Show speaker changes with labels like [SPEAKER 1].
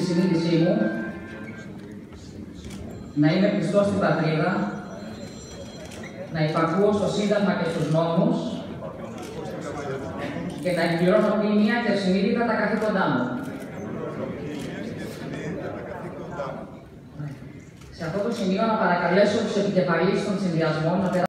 [SPEAKER 1] συνείδησή μου να είμαι πιστός στην πατρίδα, να υπακούω στο Σύνταγμα και στους νόμους και να εκπληρώνω τίμια και συνείδητα τα καθήκοντά μου. Σε αυτό το σημείο να παρακαλέσω τους επικεφαλείς των συνδυασμών να